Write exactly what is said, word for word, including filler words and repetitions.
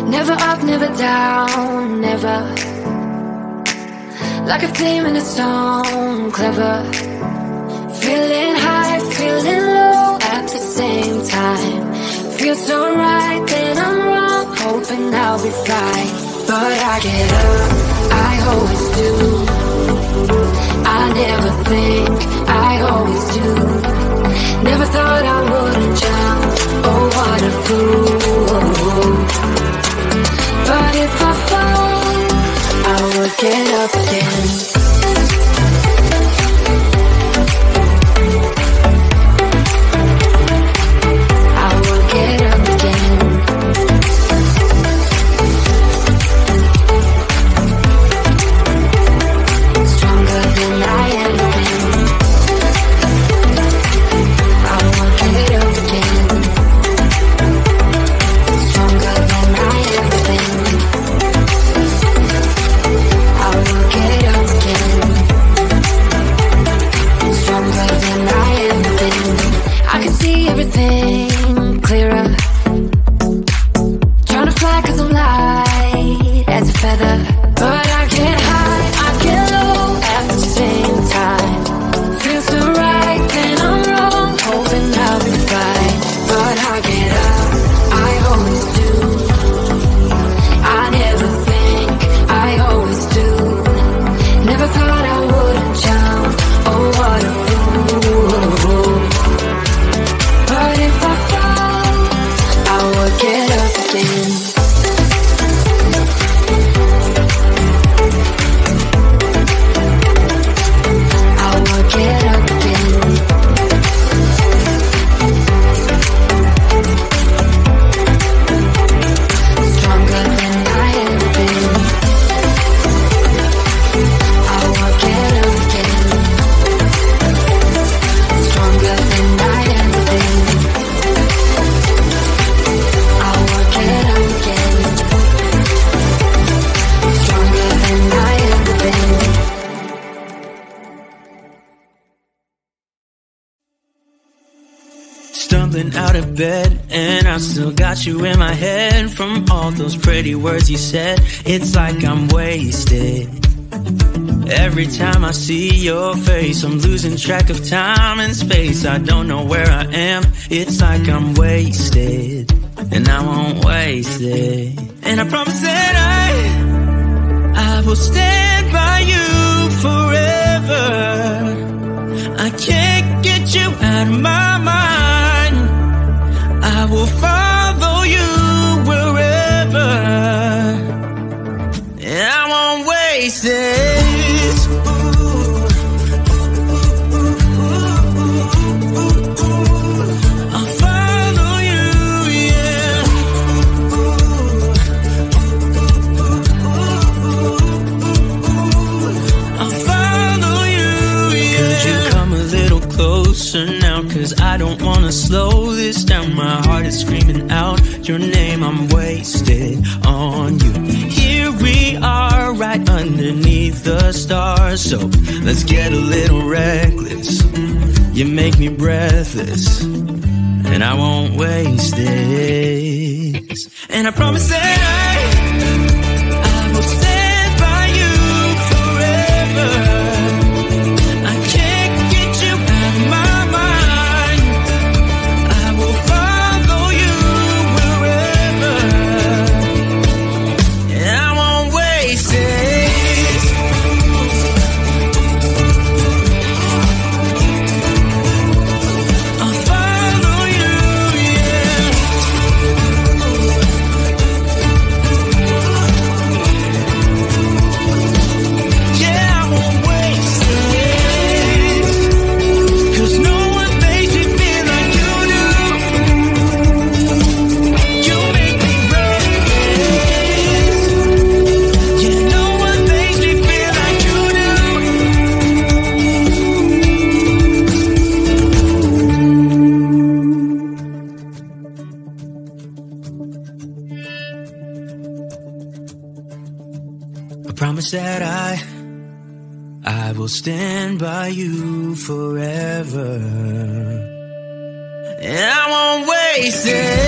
Never up, never down, never. Like a theme in a song, clever. Feeling high, feeling low at the same time. Feels so right, then I'm wrong, hoping I'll be fine. But I get up, I always do. I never think, I always do. Never thought I wouldn't jump, oh what a fool. But if I fall, I would get up again. I would get up again. Stronger than I ever been. I would get up again. Stronger than I ever been. I will get up again. Stronger than I ever been. I can see everything clearer. Trying to fly cause I'm light as a feather. But I get high, I get low at the same time. Feels so right, then I'm wrong, hoping I'll be fine. But I get up, I always do. I never think, I always do. Never thought I wouldn't jump, oh what a fool. But if I fall, I would get up again. I would get up again. Stronger than I ever been. I will get up again. Stronger than I ever been. I will get up again. Stronger than I ever been. Stumbling out of bed, and I still got you in my head. From all those pretty words you said, it's like I'm wasted. Every time I see your face, I'm losing track of time and space. I don't know where I am, it's like I'm wasted. And I won't waste it. And I promise that I I will stand by you forever. I can't get you out of my mind. I will follow you wherever. And I won't waste it. I'll follow you, yeah. I'll follow you, yeah. Could you come a little closer now? Cause I don't wanna slow this down. My heart is screaming out your name. I'm wasted on you. Here we are right underneath the stars. So let's get a little reckless. You make me breathless. And I won't waste this. And I promise that I I will stand by you forever. I can't get you out of my mind. I will follow you wherever. And I won't waste it. I'll follow you, yeah. Yeah, I won't waste it. 'Cause no one makes me feel like you do. You make me reckless. Yeah, no one makes me feel like you do. I promise that I I will stand by you forever. And I won't waste it.